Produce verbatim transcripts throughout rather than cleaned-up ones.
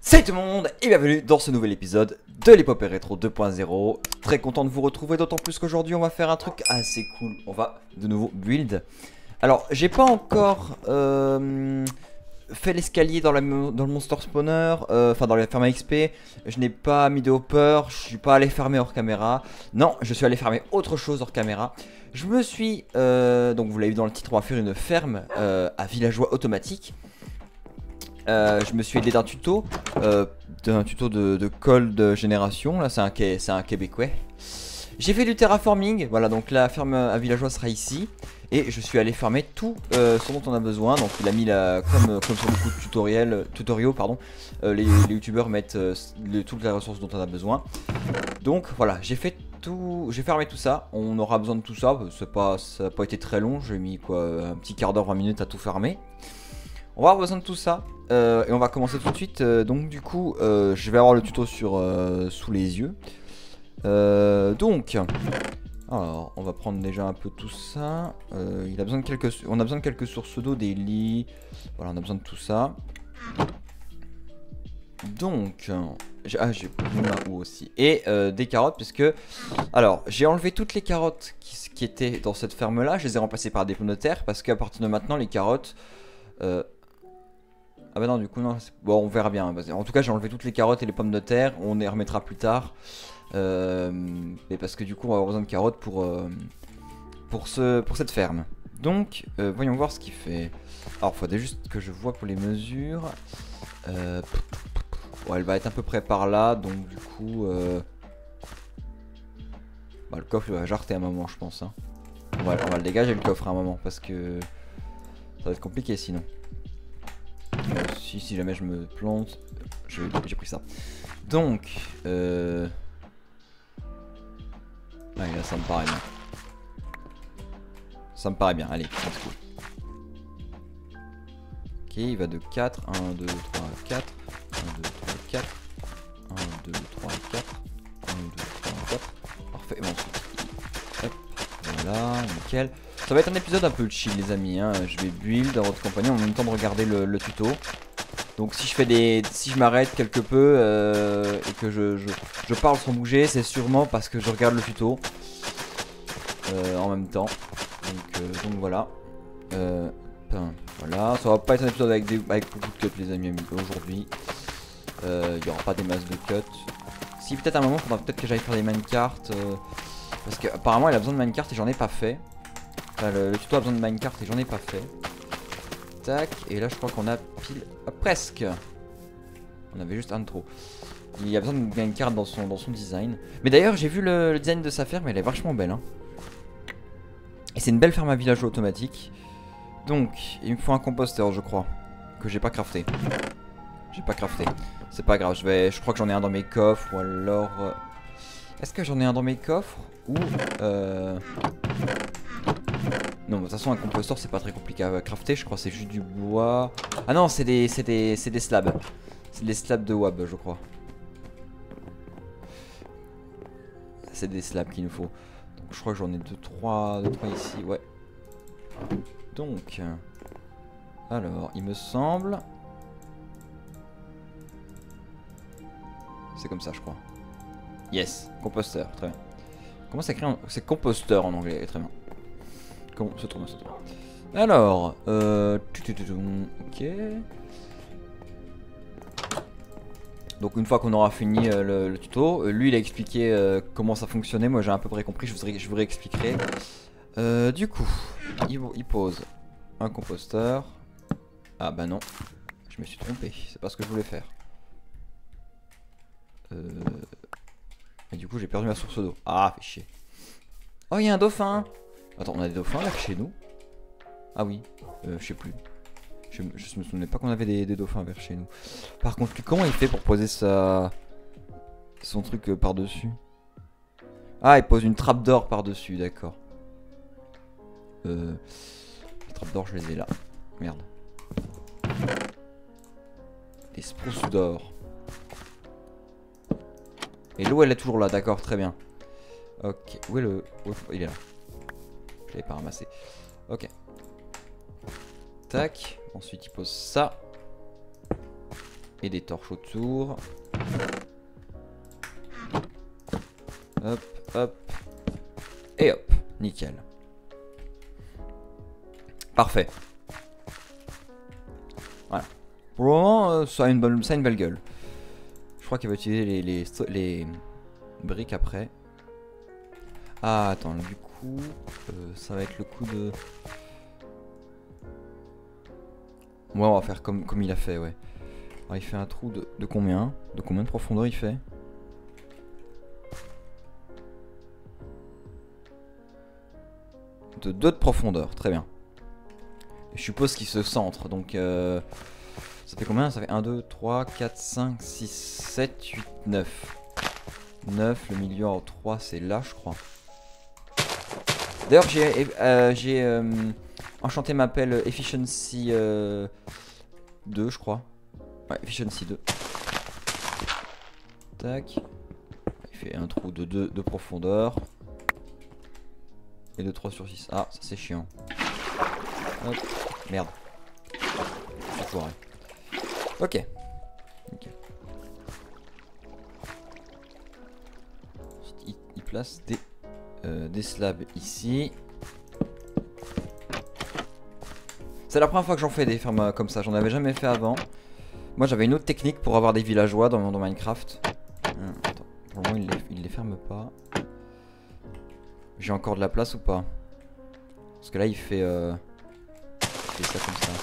Salut tout le monde et bienvenue dans ce nouvel épisode de l'Épopée Rétro deux point zéro. Très content de vous retrouver, d'autant plus qu'aujourd'hui on va faire un truc assez cool. On va de nouveau build. Alors j'ai pas encore euh, fait l'escalier dans, la, dans le Monster Spawner, euh, enfin dans la ferme à X P. Je n'ai pas mis de hopper, je suis pas allé farmer hors caméra. Non, je suis allé farmer autre chose hors caméra. Je me suis, euh, donc vous l'avez vu dans le titre, on va faire une ferme euh, à villageois automatique. Euh, je me suis aidé d'un tuto, euh, d'un tuto de, de cold génération, là c'est un, c'est un québécois. J'ai fait du terraforming, voilà, donc la ferme à villageois sera ici. Et je suis allé farmer tout euh, ce dont on a besoin. Donc il a mis la, comme, comme sur beaucoup de tutoriels, tutoriaux, pardon, euh, les, les youtubeurs mettent euh, les, toutes les ressources dont on a besoin. Donc voilà, j'ai fait tout, j'ai fermé tout ça. On aura besoin de tout ça, pas, ça n'a pas été très long, j'ai mis quoi, un petit quart d'heure, vingt minutes à tout farmer. On va avoir besoin de tout ça euh, et on va commencer tout de suite. Euh, donc du coup, euh, je vais avoir le tuto sur euh, sous les yeux. Euh, donc, alors, on va prendre déjà un peu tout ça. Euh, il a besoin de quelques, on a besoin de quelques sources d'eau, des lits. Voilà, on a besoin de tout ça. Donc, ah, j'ai ma ou aussi et euh, des carottes puisque, alors, j'ai enlevé toutes les carottes qui, qui étaient dans cette ferme là. Je les ai remplacées par des pommes de terre parce qu'à partir de maintenant, les carottes euh, Ah bah non, du coup non, bon on verra bien. En tout cas j'ai enlevé toutes les carottes et les pommes de terre, on les remettra plus tard. Euh, mais parce que du coup on va avoir besoin de carottes pour, euh, pour, ce, pour cette ferme. Donc euh, voyons voir ce qu'il fait. Alors il faudrait juste que je vois pour les mesures. Euh, ouais, elle va être à peu près par là, donc du coup... Euh, bah, le coffre il va jarter à un moment je pense. Hein. On, va, on va le dégager le coffre à un moment parce que ça va être compliqué sinon. Euh, si, si jamais je me plante, j'ai pris ça. Donc, euh... allez, là ça me paraît bien. Ça me paraît bien, allez, let's go. Ok, il va de quatre, un, deux, trois, quatre, un, deux, trois, quatre, un, deux, trois, quatre, un, deux, trois, quatre, parfait, bon, ensuite, hop, voilà, nickel. Ça va être un épisode un peu chill les amis, hein. Je vais build dans votre compagnie en même temps de regarder le, le tuto. Donc si je fais des, si je m'arrête quelque peu euh, et que je, je, je parle sans bouger, c'est sûrement parce que je regarde le tuto euh, en même temps. Donc, euh, donc voilà. Euh, ben, voilà, ça va pas être un épisode avec, des, avec beaucoup de cuts les amis aujourd'hui. Euh, il y aura pas des masses de cuts. Si peut-être à un moment, il faudra peut-être que j'aille faire des minecarts euh, parce qu'apparemment il a besoin de minecarts et j'en ai pas fait. Enfin, le, le tuto a besoin de minecart et j'en ai pas fait. Tac, et là je crois qu'on a pile... Ah, presque. On avait juste un de trop. Il y a besoin de minecart dans son, dans son design. Mais d'ailleurs j'ai vu le, le design de sa ferme, elle est vachement belle. Hein. Et c'est une belle ferme à villageois automatique. Donc, il me faut un composteur je crois. Que j'ai pas crafté. J'ai pas crafté. C'est pas grave, je, vais, je crois que j'en ai un dans mes coffres. Ou alors... Euh... Est-ce que j'en ai un dans mes coffres? Ou... Euh... Non, de toute façon, un composteur c'est pas très compliqué à crafter, je crois, c'est juste du bois. Ah non, c'est des, des, des slabs. C'est des slabs de wab, je crois. C'est des slabs qu'il nous faut. Donc, je crois que j'en ai deux trois ici, ouais. Donc, alors, il me semble. C'est comme ça, je crois. Yes, composteur, très bien. Comment ça s'écrit en... C'est composteur en anglais, très bien. Comment se tourne, se tourne. Alors, euh, ok. Donc une fois qu'on aura fini euh, le, le tuto, euh, lui il a expliqué euh, comment ça fonctionnait. Moi j'ai à peu près compris. Je vous, je vous réexpliquerai. Euh, du coup, il, il pose un composteur. Ah bah non, je me suis trompé. C'est pas ce que je voulais faire. Euh... Et du coup j'ai perdu ma source d'eau. Ah, fait chier. Oh, il y a un dauphin. Attends, on a des dauphins vers chez nous? Ah oui, euh, je sais plus. Je, je me souvenais pas qu'on avait des, des dauphins vers chez nous. Par contre, comment il fait pour poser sa... son truc euh, par-dessus? Ah, il pose une trappe d'or par-dessus, d'accord. Euh... Les trappes d'or, je les ai là. Merde. Des spruces d'or. Et l'eau, elle est toujours là, d'accord, très bien. Ok, où est le... Où est... Il est là. Je l'avais pas ramassé. Ok. Tac. Ensuite, il pose ça. Et des torches autour. Hop, hop. Et hop, nickel. Parfait. Voilà. Pour le moment, euh, ça, a une bonne, ça a une belle gueule. Je crois qu'il va utiliser les, les, les briques après. Ah, attends, du coup, euh, ça va être le coup de... Ouais, on va faire comme, comme il a fait, ouais. Alors, il fait un trou de, de combien? De combien de profondeur il fait? De deux de profondeur, très bien. Et je suppose qu'il se centre, donc... Euh, ça fait combien? Ça fait un, deux, trois, quatre, cinq, six, sept, huit, neuf. neuf, le milieu en trois, c'est là, je crois. D'ailleurs, j'ai euh, j'ai euh, enchanté ma pelle Efficiency euh, deux, je crois. Ouais, Efficiency deux. Tac. Il fait un trou de deux de profondeur. Et de trois sur six. Ah, ça c'est chiant. Hop. Merde. Je suis foiré. Ok. Ok. Il, il place des, euh, des slabs ici. C'est la première fois que j'en fais des fermes comme ça. J'en avais jamais fait avant. Moi j'avais une autre technique pour avoir des villageois dans, dans Minecraft. Hum, attends. Pour le moment il les, il les ferme pas. J'ai encore de la place ou pas? Parce que là il fait, euh, il fait ça comme ça.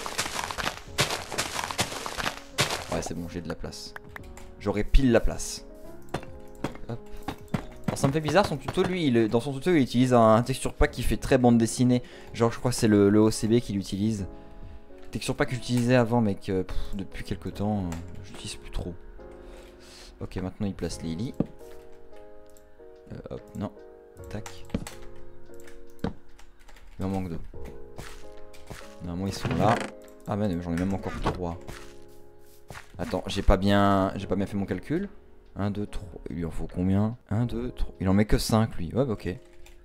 Ouais c'est bon, j'ai de la place. J'aurai pile la place. Hop. Alors ça me fait bizarre, son tuto lui, il, dans son tuto il utilise un texture pack qui fait très bande dessinée. Genre je crois que c'est le, le O C B qu'il utilise. Texture pack que j'utilisais avant mais que pff, depuis quelques temps euh, j'utilise plus trop. Ok, maintenant il place les lits. Euh, hop, non. Tac. Il en manque deux. Normalement ils sont là. Ah mais j'en ai même encore trois. Attends, j'ai pas bien j'ai pas bien fait mon calcul. un, deux, trois. Il lui en faut combien? un, deux, trois. Il en met que cinq lui. Ouais, bah, ok.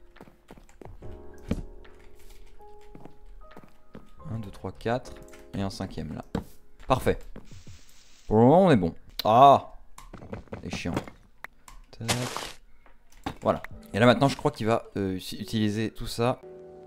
un, deux, trois, quatre. Et un cinquième là. Parfait. Pour le moment, on est bon. Ah! C'est chiant. Tac. Voilà. Et là maintenant, je crois qu'il va euh, utiliser tout ça.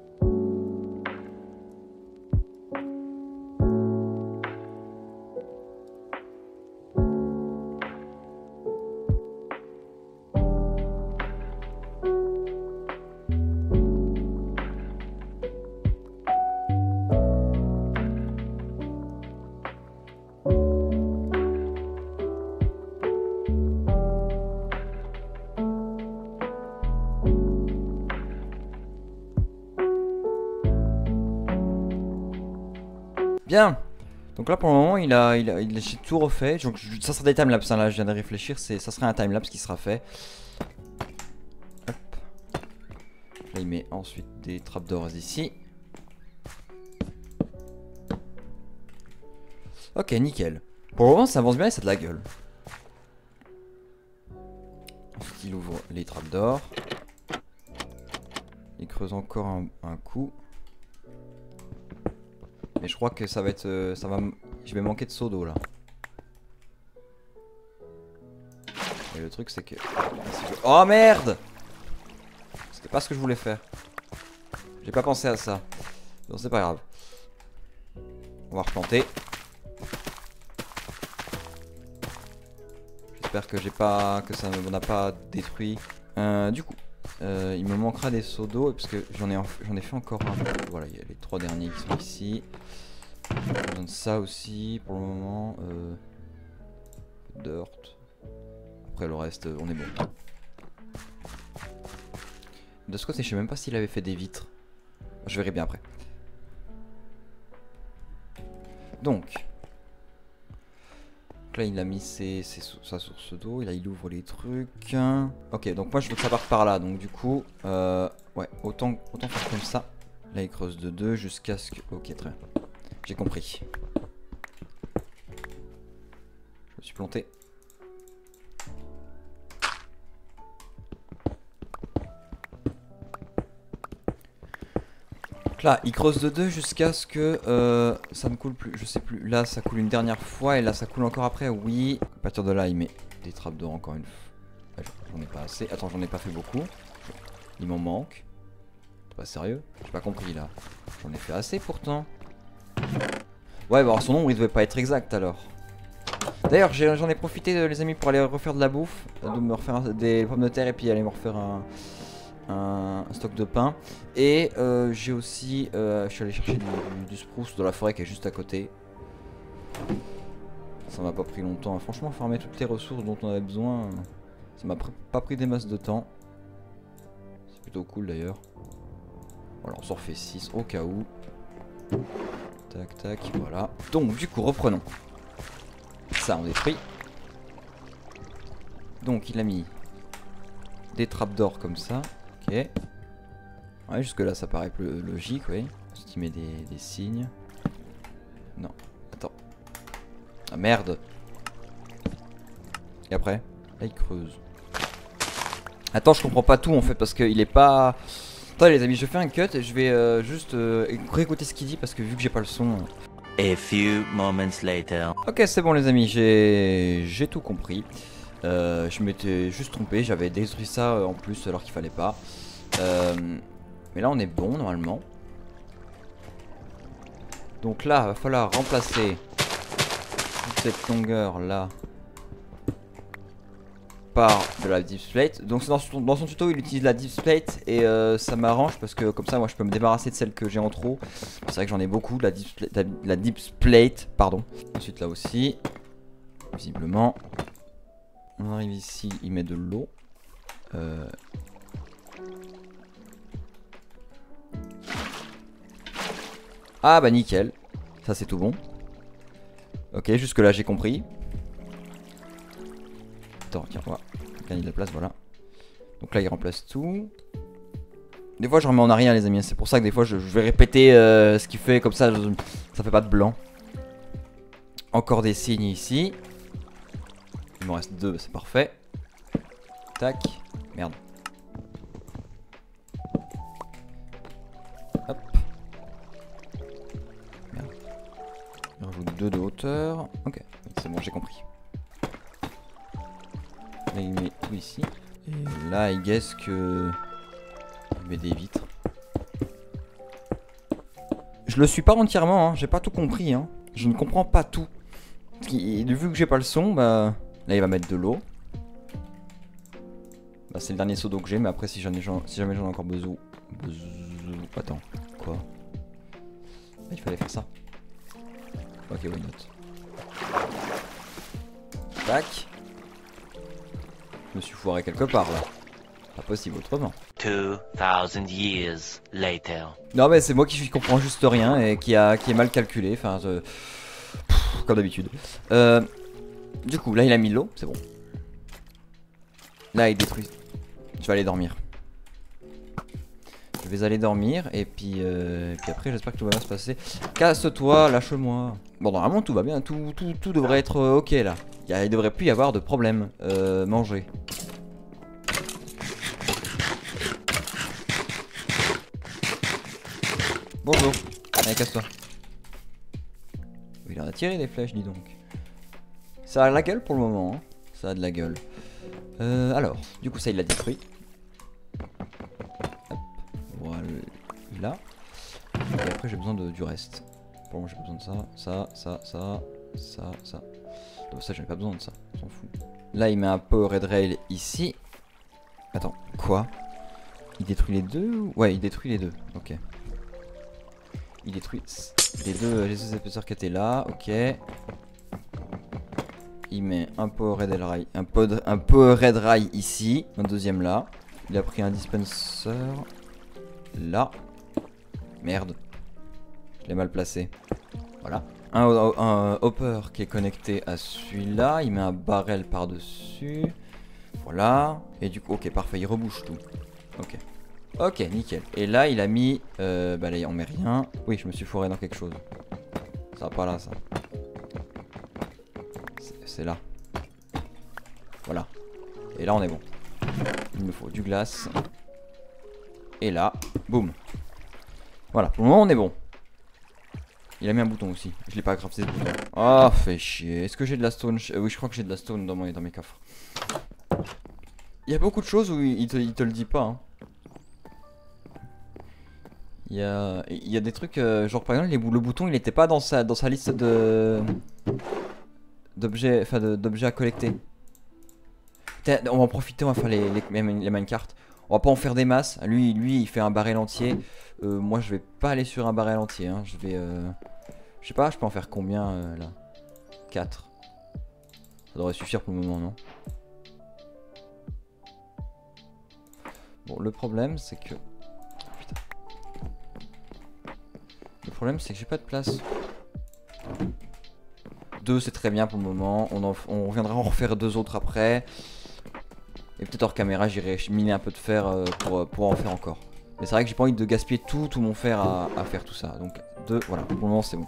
Bien. Donc là pour le moment il a, il a, il a tout refait. Donc ça sera des timelapses hein, là je viens de réfléchir. Ça sera un timelapse qui sera fait. Hop. Là il met ensuite des trapdoors ici. Ok nickel. Pour le moment ça avance bien et ça a de la gueule. Ensuite il ouvre les trapdoors. Il creuse encore un, un coup. Mais je crois que ça va être... Euh, ça va, je vais manquer de seau d'eau là. Et le truc c'est que... Oh merde! C'était pas ce que je voulais faire. J'ai pas pensé à ça. Bon c'est pas grave. On va replanter. J'espère que j'ai pas... que ça n'a pas détruit. Euh, du coup... Euh, il me manquera des seaux d'eau parce que j'en ai, j'en ai fait encore un. Voilà, il y a les trois derniers qui sont ici. J'ai besoin de ça aussi pour le moment. Euh, dirt. Après le reste, on est bon. De ce côté, je sais même pas s'il avait fait des vitres. Je verrai bien après. Donc. Là il a mis ses, ses, sa source d'eau, là il ouvre les trucs. Ok donc moi je veux que ça parte par là, donc du coup euh, ouais autant, autant faire comme ça. Là il creuse de deux jusqu'à ce que... Ok très bien, j'ai compris. Je me suis planté. Donc là, il creuse de deux jusqu'à ce que euh, ça ne coule plus. Je sais plus. Là, ça coule une dernière fois et là, ça coule encore après. Oui. À partir de là, il met des trappes d'or encore une fois. J'en ai pas assez. Attends, j'en ai pas fait beaucoup. Il m'en manque. T'es pas sérieux? J'ai pas compris là. J'en ai fait assez pourtant. Ouais, bah alors son nombre il devait pas être exact alors. D'ailleurs, j'en ai, ai profité, les amis, pour aller refaire de la bouffe, de me refaire un, des pommes de terre et puis aller me refaire un, un, un stock de pain. Et euh, j'ai aussi, euh, je suis allé chercher du, du spruce de la forêt qui est juste à côté. Ça m'a pas pris longtemps. Franchement, farmer toutes les ressources dont on avait besoin, ça m'a pas pris des masses de temps. C'est plutôt cool d'ailleurs. Voilà, on s'en refait six au cas où. Tac, tac, voilà. Donc, du coup, reprenons. Ça, on détruit. Donc, il a mis des trappes d'or comme ça. Ok. Ouais, jusque là, ça paraît plus logique, oui. Ensuite, il met des, des signes. Non, attends. Ah merde. Et après, là, il creuse. Attends, je comprends pas tout en fait parce qu'il est pas. Attendez les amis, je fais un cut et je vais euh, juste euh, réécouter ce qu'il dit parce que vu que j'ai pas le son. A few moments later. Ok, c'est bon les amis, j'ai j'ai tout compris. Euh, je m'étais juste trompé, j'avais détruit ça euh, en plus alors qu'il fallait pas. Euh, mais là on est bon normalement. Donc là, va falloir remplacer toute cette longueur là par de la deep plate. Donc dans son, dans son tuto il utilise la deep plate et euh, ça m'arrange parce que comme ça moi je peux me débarrasser de celle que j'ai en trop. C'est vrai que j'en ai beaucoup de la deep, la, la deep plate, pardon. Ensuite là aussi, visiblement, on arrive ici, il met de l'eau. Euh... Ah bah nickel, ça c'est tout bon. Ok, jusque là j'ai compris. Attends, tiens, on va gagner de la place, voilà. Donc là, il remplace tout. Des fois, je remets en arrière, les amis. C'est pour ça que des fois, je, je vais répéter euh, ce qu'il fait, comme ça, je, ça fait pas de blanc. Encore des signes ici. Il m'en reste deux, c'est parfait. Tac. Merde. Hop. Merde. Je rajoute deux de hauteur. Ok, c'est bon, j'ai compris. Là il met tout ici. Et là il guesse que il met des vitres. Je le suis pas entièrement, hein. J'ai pas tout compris. Hein. Je ne comprends pas tout. Vu que j'ai pas le son, bah là il va mettre de l'eau. Bah c'est le dernier seau d'eau que j'ai, mais après si, ai, si jamais j'en ai encore besoin. besoin... Attends, quoi? Ah, il fallait faire ça. Ok, why not. Tac. Je me suis foiré quelque part là. Pas possible autrement. two thousand years later. Non mais c'est moi qui comprends juste rien et qui a qui est mal calculé. Enfin, je... Pff, comme d'habitude. Euh, du coup, là il a mis l'eau, c'est bon. Là il détruit. Je vais aller dormir. Je vais aller dormir et puis, euh, et puis après j'espère que tout va bien se passer. Casse-toi, lâche-moi. Bon normalement tout va bien, tout, tout, tout devrait être euh, ok là. Il, y a, il devrait plus y avoir de problème. Euh, manger. Bonjour. Allez, casse-toi. Il en a tiré des flèches, dis donc. Ça a de la gueule pour le moment. Hein. Ça a de la gueule. Euh, alors, du coup ça il l'a détruit. Hop. Voilà. Et après j'ai besoin de, du reste. Pour moi j'ai besoin de ça, ça, ça, ça, ça, ça. Donc ça j'en ai pas besoin de ça, on s'en fout. Là il met un power red rail ici. Attends, quoi? Il détruit les deux? Ouais, il détruit les deux, ok. Il détruit les deux, les deux épaisseurs qui étaient là, ok. Il met un power red rail, un, pod, un power red rail ici, un deuxième là. Il a pris un dispenser là. Merde. Je l'ai mal placé. Voilà. Un, un, un hopper qui est connecté à celui-là. Il met un barrel par-dessus. Voilà. Et du coup, ok, parfait. Il rebouche tout. Ok. Ok, nickel. Et là, il a mis... Euh, bah là, on met rien. Oui, je me suis fourré dans quelque chose. Ça va pas là, ça. C'est là. Voilà. Et là, on est bon. Il me faut du glace. Et là, boum. Voilà, pour le moment on est bon. Il a mis un bouton aussi. Je l'ai pas crafté ce bouton. Ah, fait chier. Est-ce que j'ai de la stone? euh, Oui, je crois que j'ai de la stone dans, mon, dans mes coffres. Il y a beaucoup de choses où il te, il te le dit pas. Hein. Il y a, il y a des trucs, euh, genre par exemple, les, le bouton il était pas dans sa, dans sa liste de d'objets, enfin d'objets à collecter. On va en profiter, on va faire les, les, les minecarts. On va pas en faire des masses. Lui, lui il fait un barrel entier. Euh, moi, je vais pas aller sur un barrel entier. Hein. Je vais. Euh... Je sais pas, je peux en faire combien euh, là? Quatre. Ça devrait suffire pour le moment, non? Bon, le problème, c'est que. Putain. Le problème, c'est que j'ai pas de place. Deux, c'est très bien pour le moment. On, en, on reviendra en refaire deux autres après. Et peut-être hors caméra, j'irai miner un peu de fer euh, pour, pour en faire encore. Mais c'est vrai que j'ai pas envie de gaspiller tout, tout mon fer à, à faire tout ça. Donc deux, voilà, pour le moment c'est bon.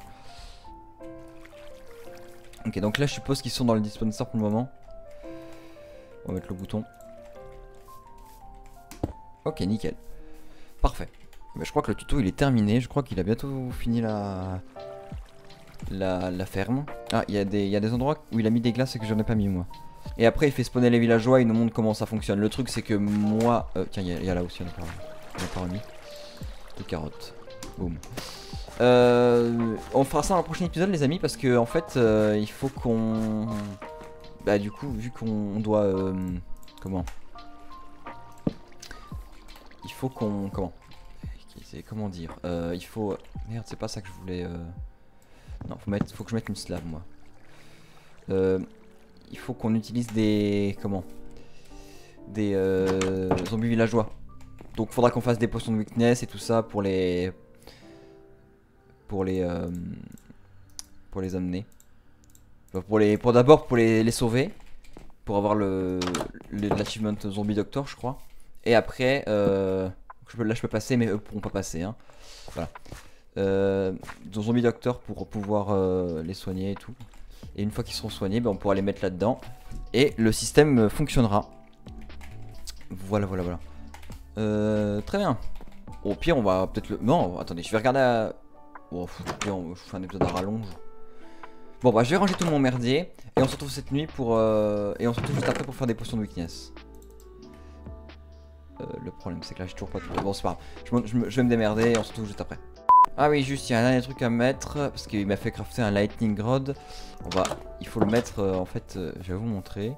Ok, donc là je suppose qu'ils sont dans le dispenser pour le moment. On va mettre le bouton. Ok, nickel. Parfait. Bah, je crois que le tuto il est terminé. Je crois qu'il a bientôt fini la... La, la ferme. Ah, il y, y a des endroits où il a mis des glaces et que j'en ai pas mis moi. Et après il fait spawner les villageois, il nous montre comment ça fonctionne. Le truc c'est que moi... Euh, tiens, il y, y a là aussi, on a pas remis. Deux carottes. Boum. Euh, on fera ça dans le prochain épisode les amis parce que en fait euh, il faut qu'on... Bah du coup vu qu'on doit... Euh, comment Il faut qu'on... Comment C'est comment dire euh, Il faut... Merde, c'est pas ça que je voulais... Euh... Non, faut, mettre... faut que je mette une slab moi. Euh... Il faut qu'on utilise des... Comment Des euh, zombies villageois. Donc faudra qu'on fasse des potions de weakness et tout ça pour les... Pour les... Euh, pour les amener. Enfin, pour les... Pour d'abord pour les, les sauver. Pour avoir le... L'achievement zombie doctor je crois. Et après... Euh, je peux, là je peux passer mais eux pourront pas passer. Hein. Voilà. Euh, zombie doctor pour pouvoir euh, les soigner et tout. Et une fois qu'ils seront soignés, ben on pourra les mettre là-dedans. Et le système fonctionnera. Voilà, voilà, voilà. Euh, très bien. Au pire, on va peut-être le... Non, attendez, je vais regarder à... Oh, au pire, je fais un épisode à rallonge. Bon, bah, je vais ranger tout mon merdier. Et on se retrouve cette nuit pour... Euh... Et on se retrouve juste après pour faire des potions de weakness. Euh, le problème, c'est que là, j'ai toujours pas tout... Bon, c'est pas grave. Je, je, je vais me démerder et on se retrouve juste après. Ah oui, juste, il y a un dernier truc à mettre, parce qu'il m'a fait crafter un lightning rod. On va, il faut le mettre, euh, en fait, euh, je vais vous montrer.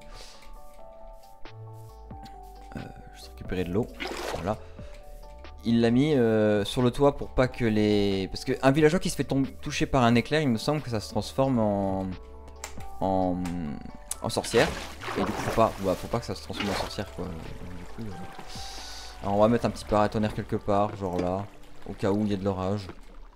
Euh, je vais récupérer de l'eau, voilà. Il l'a mis euh, sur le toit pour pas que les... Parce qu'un villageois qui se fait toucher par un éclair, il me semble que ça se transforme en... En, en sorcière. Et du coup, faut pas, bah, faut pas que ça se transforme en sorcière, quoi. Du coup, euh... Alors, on va mettre un petit paratonnerre quelque part, genre là, au cas où il y a de l'orage.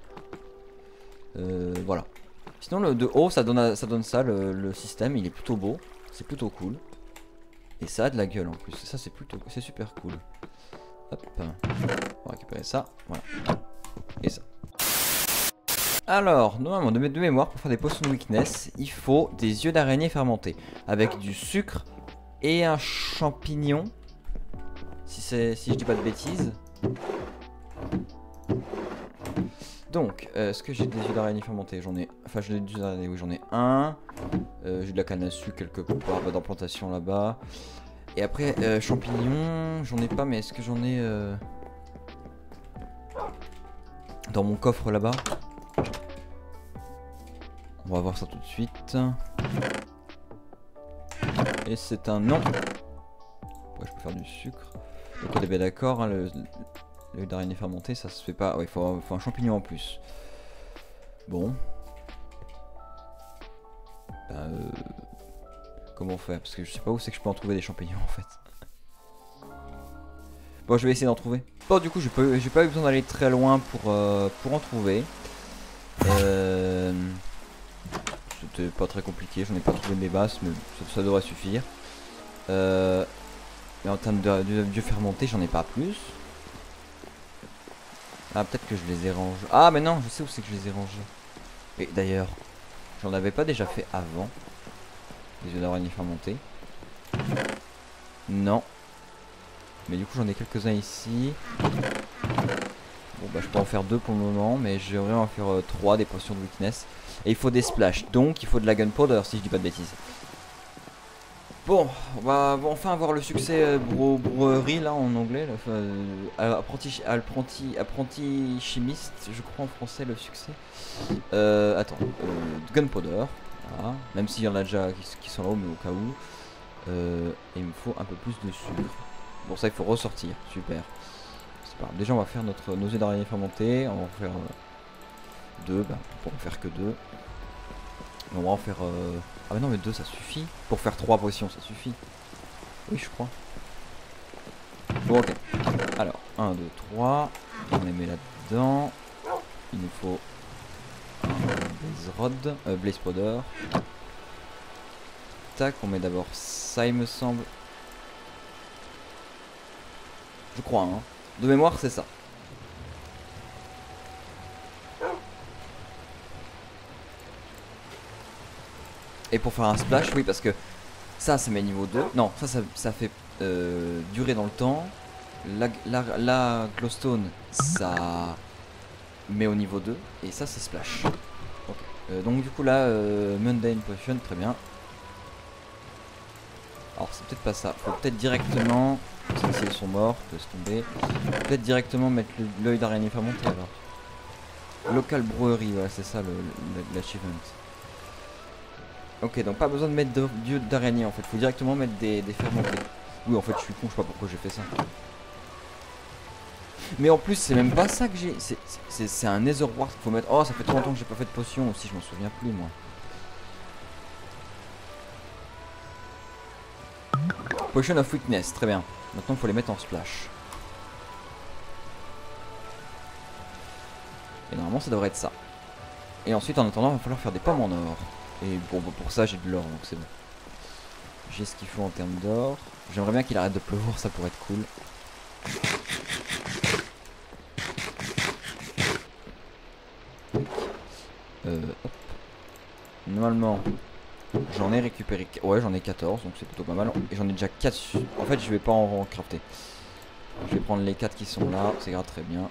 Euh, voilà. Sinon le de haut ça donne ça donne ça le, le système il est plutôt beau, c'est plutôt cool. Et ça a de la gueule en plus. Ça c'est plutôt c'est super cool. Hop. On va récupérer ça. Voilà. Et ça. Alors, normalement de, de mémoire pour faire des potions de weakness, il faut des yeux d'araignée fermentés. Avec du sucre et un champignon. Si c'est si je dis pas de bêtises. Donc, euh, est-ce que j'ai des yeux d'araignée fermentés? J'en ai... Enfin, j'ai des yeux d'araignée, oui, j'en ai un. Euh, j'ai de la canne à sucre quelque part bah, dans plantation là-bas. Et après, euh, champignons, j'en ai pas, mais est-ce que j'en ai... Euh... Dans mon coffre là-bas? On va voir ça tout de suite. Et c'est un non. Après, je peux faire du sucre. Donc on est bien d'accord, hein, le... L'œil d'araignée fermenté, ça se fait pas. Ouais, il faut, faut un champignon en plus. Bon. Ben, euh... Comment faire? Parce que je sais pas où c'est que je peux en trouver des champignons en fait. Bon, je vais essayer d'en trouver. Bon, du coup, j'ai pas, j'ai pas eu besoin d'aller très loin pour, euh, pour en trouver. Euh... C'était pas très compliqué, j'en ai pas trouvé mes basses, mais ça, ça devrait suffire. Euh... Mais en termes de, de, de vieux fermenté, j'en ai pas plus. Ah, peut-être que je les ai rangés. Ah, mais non, je sais où c'est que je les ai rangés. Et d'ailleurs, j'en avais pas déjà fait avant. Les yeux d'araignée fermentés. Non. Mais du coup, j'en ai quelques-uns ici. Bon bah je peux en faire deux pour le moment, mais j'aimerais en faire euh, trois des potions de weakness. Et il faut des splash, donc il faut de la gunpowder si je dis pas de bêtises. Bon, on va enfin avoir le succès euh, bro, brewerie là en anglais, là, euh, apprenti, apprenti, apprenti chimiste, je crois en français le succès. Euh, attends, euh, gunpowder, voilà. Même s'il y en a déjà qui, qui sont là-haut, mais au cas où. Euh, et il me faut un peu plus de sucre. Bon ça il faut ressortir, super. Déjà on va faire notre, nos œufs d'araignée fermentés, on va en faire euh, deux, bah, pour en faire que deux. On va en faire... Euh... Ah mais non mais deux ça suffit. Pour faire trois potions ça suffit. Oui je crois. Bon ok. Alors un, deux, trois. On les met là-dedans. Il nous faut un blaze rod, euh, blaze powder. Tac, on met d'abord ça il me semble. Je crois hein. De mémoire c'est ça. Et pour faire un splash, oui parce que ça c'est mes niveaux deux. Non, ça ça, ça fait euh, durer dans le temps. La, la, la glowstone ça met au niveau deux. Et ça c'est splash. Okay. Euh, donc du coup là, euh, mundane potion, très bien. Alors c'est peut-être pas ça. Faut peut-être directement... Parce que s'ils sont morts, laisse tomber. Peut-être directement mettre l'œil d'araignée fermenté alors. Local brewery, voilà c'est ça l'achievement. Ok, donc pas besoin de mettre d'œil d'araignée en fait, faut directement mettre des, des fermentés. Oui en fait je suis con, je sais pas pourquoi j'ai fait ça. Mais en plus c'est même pas ça que j'ai, c'est un nether wart qu'il faut mettre. Oh ça fait trop longtemps que j'ai pas fait de potion aussi, je m'en souviens plus moi. Potion of weakness, très bien. Maintenant il faut les mettre en splash. Et normalement ça devrait être ça. Et ensuite en attendant il va falloir faire des pommes en or. Et bon bah, pour ça j'ai de l'or donc c'est bon. J'ai ce qu'il faut en termes d'or. J'aimerais bien qu'il arrête de pleuvoir, ça pourrait être cool. Euh, hop. Normalement j'en ai récupéré, ouais j'en ai quatorze donc c'est plutôt pas mal. Et j'en ai déjà quatre, en fait je vais pas en, en crafter. Je vais prendre les quatre qui sont là, c'est grave très bien.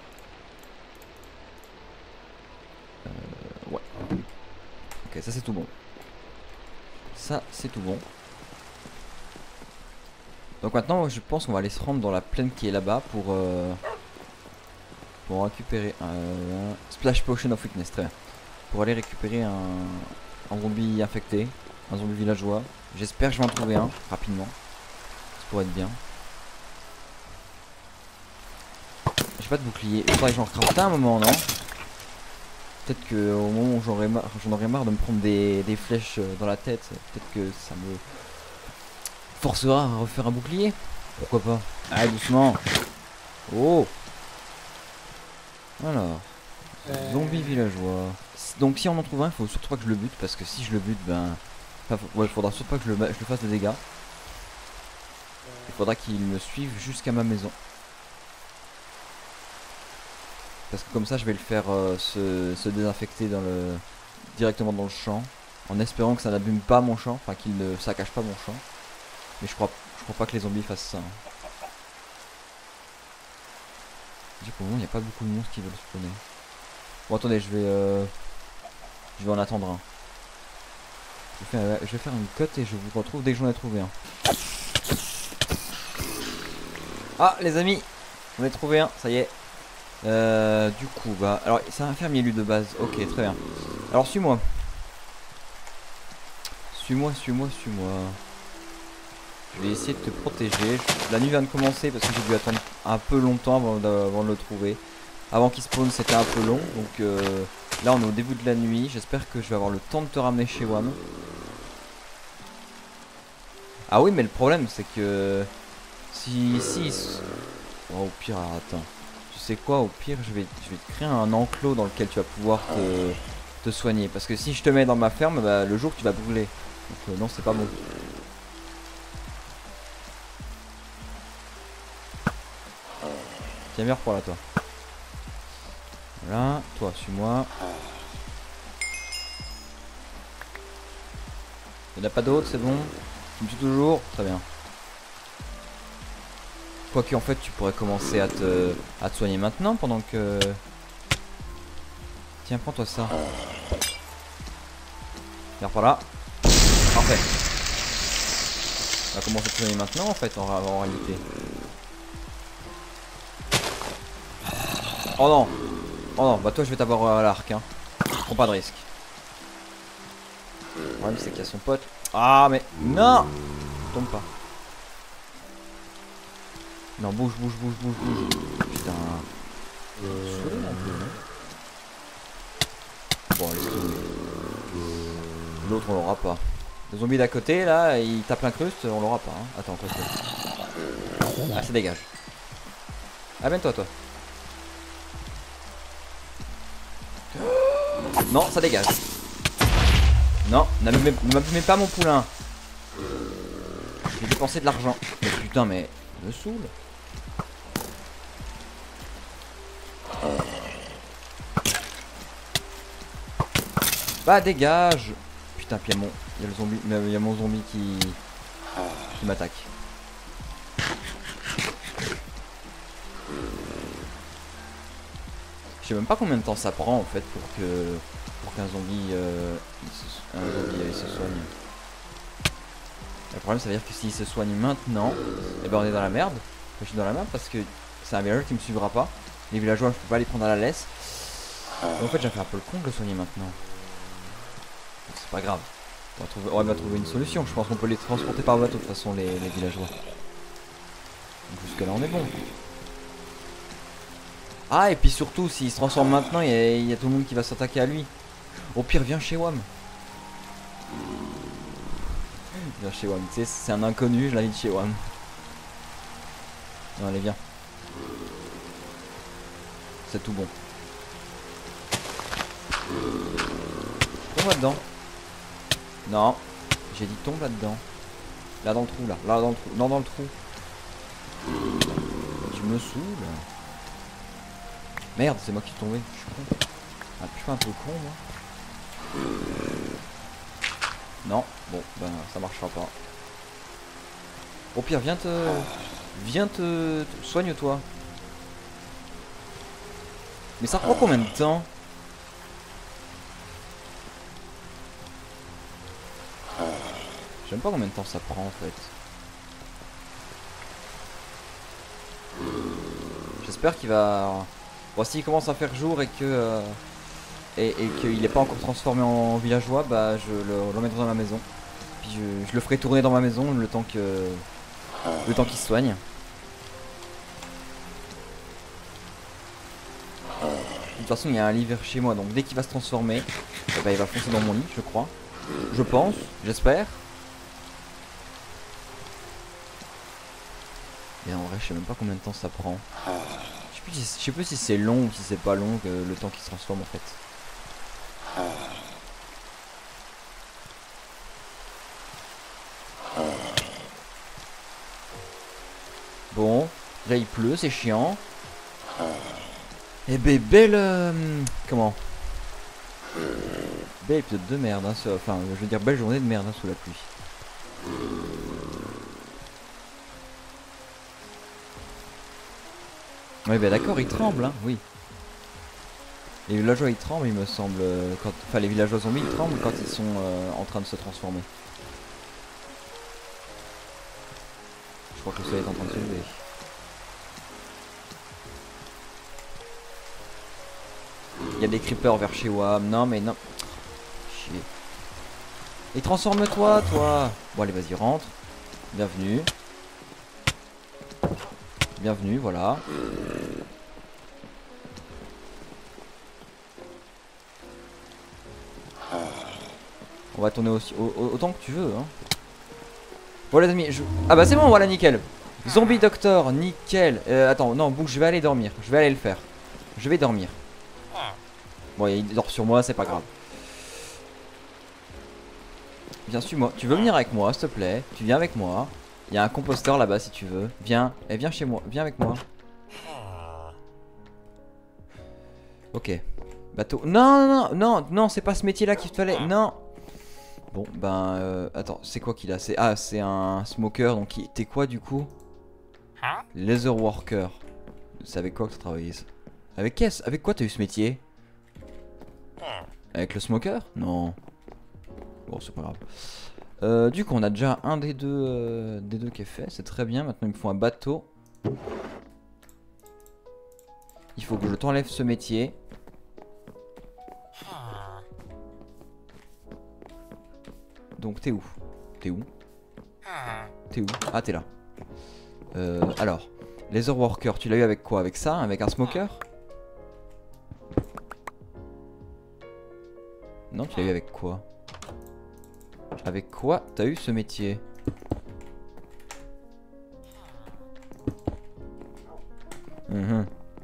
Euh, ouais. Ok ça c'est tout bon. Ça c'est tout bon. Donc maintenant je pense qu'on va aller se rendre dans la plaine qui est là-bas pour, euh, pour récupérer un euh, Splash Potion of Weakness, très bien. Pour aller récupérer un, un zombie infecté, un zombie villageois. J'espère que je vais en trouver un rapidement. Ça pourrait être bien. J'ai pas de bouclier, il faudrait que j'en crafte un moment non? Peut-être qu'au moment où j'en aurais, mar aurais marre de me prendre des, des flèches dans la tête, peut-être que ça me forcera à refaire un bouclier. Pourquoi pas? Allez doucement. Oh. Alors. Euh... Zombie villageois. Donc si on en trouve un, il faut surtout pas que je le bute, parce que si je le bute, ben... Enfin, ouais, il faudra surtout pas que je le, je le fasse de dégâts. Il faudra qu'il me suive jusqu'à ma maison. Parce que comme ça je vais le faire euh, se, se désinfecter dans le, directement dans le champ. En espérant que ça n'abîme pas mon champ, enfin qu'il ne saccage pas mon champ. Mais je crois, je crois pas que les zombies fassent ça. Hein. Du coup, il n'y a pas beaucoup de monstres qui veulent spawner. Bon attendez, je vais euh, je vais en attendre un. Je vais, faire, je vais faire une cote et je vous retrouve dès que j'en ai trouvé un. Ah les amis, j'en ai trouvé un, ça y est. Euh, du coup, bah, alors c'est un fermier lui de base. Ok, très bien. Alors suis-moi. Suis-moi, suis-moi, suis-moi. Je vais essayer de te protéger. La nuit vient de commencer parce que j'ai dû attendre un peu longtemps avant de, avant de le trouver. Avant qu'il spawn, c'était un peu long. Donc euh, là, on est au début de la nuit. J'espère que je vais avoir le temps de te ramener chez Wam. Ah oui, mais le problème, c'est que si, si, oh, au pire, alors, attends. Tu sais quoi, au pire je vais, je vais te créer un enclos dans lequel tu vas pouvoir te, te soigner. Parce que si je te mets dans ma ferme, bah, le jour tu vas brûler. Donc euh, non c'est pas bon. Tiens, meurs pour là toi. Voilà, toi suis-moi. Il n'y en a pas d'autres, c'est bon. Tu me tues toujours, très bien. Quoique en fait tu pourrais commencer à te, à te soigner maintenant pendant que... Tiens, prends-toi ça. Viens par là. Parfait. On va commencer à te soigner maintenant en fait en, en réalité. Oh non. Oh non, bah toi je vais t'avoir à l'arc hein. Prends pas de risque. Le problème c'est qu'il y a son pote. Ah mais non. Tombe pas. Non, bouge, bouge, bouge, bouge, bouge. Putain. Saoulé un peu, non? Bon, laisse tomber. L'autre, on l'aura pas. Le zombie d'à côté, là, il tape l'incruste, on l'aura pas. Hein. Attends, quoi que... Ah, ça dégage. Amène-toi, toi. Non, ça dégage. Non, n'abîmez pas mon poulain. J'ai dépensé de l'argent. Mais putain, mais... me saoule. Bah dégage. Putain, puis il y a mon, il y a le zombie, il y a mon zombie qui, qui m'attaque. Je sais même pas combien de temps ça prend en fait pour que pour qu'un zombie, euh, il se, un zombie il se soigne. Le problème, ça veut dire que s'il se soigne maintenant, et ben on est dans la merde. Je suis dans la merde parce que c'est un villageur qui me suivra pas. Les villageois, je peux pas les prendre à la laisse. Et en fait, j'ai fait un peu le con de le soigner maintenant. C'est pas grave. On va, trouver, on va trouver une solution. Je pense qu'on peut les transporter par bateau de toute façon, les, les villageois. Jusque là, on est bon. Ah, et puis surtout, s'il se transforme maintenant, il y, y a tout le monde qui va s'attaquer à lui. Au pire, viens chez Wam. Viens chez Wam. Tu sais, c'est un inconnu, je l'invite chez Wam. Non, allez, viens. C'est tout bon. Tombe là-dedans. Non. J'ai dit tombe là-dedans. Là dans le trou, là. Là dans le trou. Non, dans le trou. Tu me saoules. Merde, c'est moi qui suis tombé. Je suis con. Ah, je suis un peu con, moi. Non. Bon, ben, ça marchera pas. Au pire, viens te... Viens te... Soigne-toi. Mais ça prend combien de temps? Je sais même pas combien de temps ça prend en fait. J'espère qu'il va... Bon, s'il commence à faire jour et que... Euh... Et, et qu'il n'est pas encore transformé en villageois, bah je le remettrai dans ma maison. Puis je, je le ferai tourner dans ma maison le temps que... Le temps qu'il se soigne. De toute façon, il y a un lit vers chez moi, donc dès qu'il va se transformer, eh ben, il va foncer dans mon lit, je crois. Je pense, j'espère. Et en vrai, je sais même pas combien de temps ça prend. Je sais plus si, je sais plus si c'est long ou si c'est pas long que le temps qu'il se transforme en fait. Bon, là il pleut, c'est chiant. Et ben belle... Euh, comment Belle épisode de merde, hein, ça, enfin je veux dire belle journée de merde hein, sous la pluie. Oui ben d'accord, il tremble, hein, oui. Les villageois ils tremblent il me semble, quand... enfin les villageois zombies ils tremblent quand ils sont euh, en train de se transformer. Je crois que le soleil est en train de se lever. Il y a des creepers vers chez Wam. Non mais non. Chier. Et transforme-toi toi. Bon allez vas-y rentre. Bienvenue. Bienvenue voilà. On va tourner aussi autant que tu veux hein. Bon les amis je... Ah bah c'est bon voilà nickel. Zombie Doctor nickel. euh, Attends non bouge je vais aller dormir. Je vais aller le faire. Je vais dormir. Bon, il dort sur moi, c'est pas grave. Viens, suis-moi. Tu veux venir avec moi, s'il te plaît? Tu viens avec moi. Il y a un composteur là-bas si tu veux. Viens. Eh, viens chez moi. Viens avec moi. Ok. Bateau. Non, non, non, non, c'est pas ce métier-là qu'il te fallait. Non. Bon, ben, euh, attends, c'est quoi qu'il a? C'est ah, c'est un smoker. Donc, t'es quoi du coup? Laser worker. C'est avec quoi que tu as travaillé ça? Avec qu'est-ce? Avec quoi t'as eu ce métier? Avec le smoker? Non. Bon, c'est pas grave. Euh, du coup, on a déjà un des deux, euh, des deux qui est fait. C'est très bien. Maintenant, il me faut un bateau. Il faut que je t'enlève ce métier. Donc, t'es où? T'es où? T'es où? Ah, t'es là. Euh, alors, laser worker, tu l'as eu avec quoi? Avec ça? Avec un smoker? Non, tu l'as eu avec quoi? Avec quoi t'as eu ce métier? Mmh.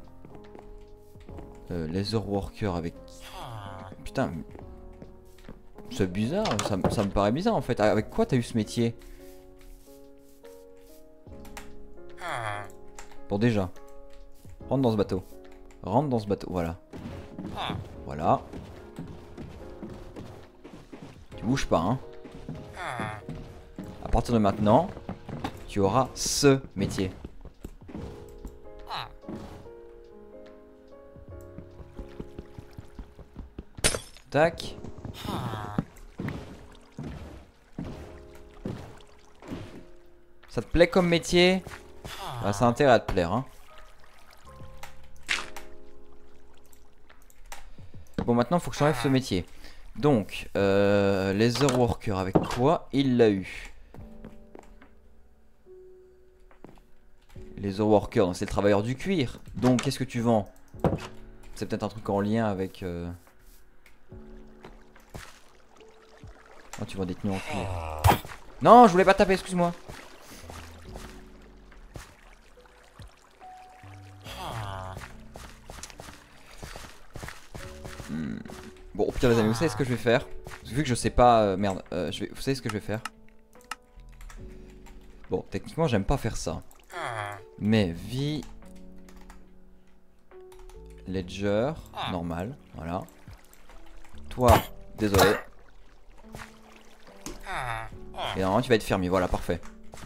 euh, Laser worker avec... Putain, c'est bizarre, ça, ça me paraît bizarre en fait. Avec quoi t'as eu ce métier? Bon déjà, rentre dans ce bateau. Rentre dans ce bateau, voilà. Voilà. Tu bouges pas, hein. À partir de maintenant, tu auras ce métier. Tac. Ça te plaît comme métier? Bah, ça a intérêt à te plaire, hein. Bon, maintenant, il faut que j'enlève ce métier. Donc, euh, laser worker, avec quoi il l'a eu? Laser worker, c'est le travailleur du cuir. Donc, qu'est-ce que tu vends? C'est peut-être un truc en lien avec... Euh... Oh, tu vends des tenues en cuir. Non, je voulais pas taper, excuse-moi. Hmm. Bon, au pire les amis, vous savez ce que je vais faire? Vu que je sais pas... Euh, merde, euh, je vais, vous savez ce que je vais faire? Bon, techniquement, j'aime pas faire ça. Mais vie... Ledger, normal, voilà. Toi, désolé. Et normalement tu vas être fermier, voilà, parfait.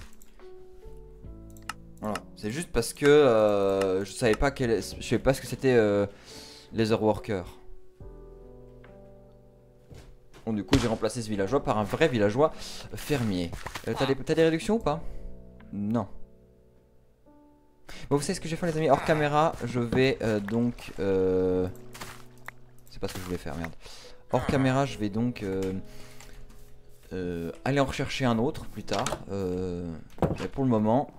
Voilà, c'est juste parce que euh, je savais pas quel, je savais pas ce que c'était euh, laser worker. Bon, du coup j'ai remplacé ce villageois par un vrai villageois fermier. Euh, T'as des, t'as des réductions ou pas? Non. Bon, vous savez ce que je vais faire les amis, hors caméra, je vais euh, donc... Euh... C'est pas ce que je voulais faire, merde. Hors caméra, je vais donc euh, euh, aller en rechercher un autre plus tard. Euh, mais pour le moment...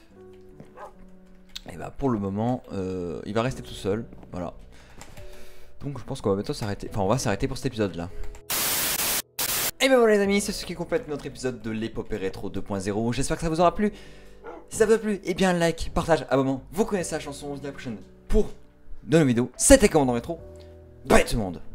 Et bah pour le moment, euh, il va rester tout seul, voilà. Donc je pense qu'on va bientôt s'arrêter, enfin on va s'arrêter pour cet épisode là. Et ben voilà les amis, c'est ce qui complète notre épisode de l'épopée rétro deux point zéro. J'espère que ça vous aura plu. Si ça vous a plu, et bien like, partage, abonnement. Vous connaissez la chanson, on se dit à la prochaine pour de nouvelles vidéos. C'était Commandant Rétro. Bye tout le monde.